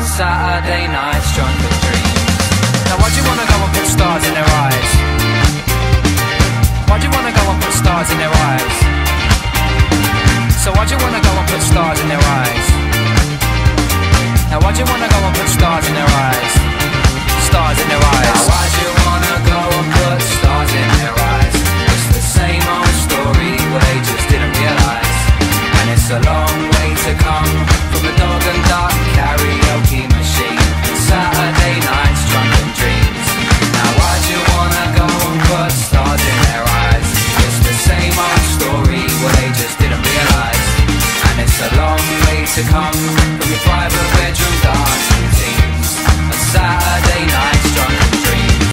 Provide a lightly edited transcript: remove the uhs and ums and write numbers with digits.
Saturday nights, drunken dreams. Now why'd you wanna go and put stars in their eyes? Why'd you wanna go and put stars in their eyes? So why'd you wanna go and put stars in their eyes? Now why'd you wanna go and put stars in their eyes? Stars in their eyes. Now why'd you wanna go and put stars in their eyes? It's the same old story, well they just didn't realise. And it's a long way to come from the dog and duck karaoke machine. Saturday nights, drunken dreams. Now why'd you wanna go and put stars in their eyes? It's the same old story, well they just didn't realise. And it's a long way to come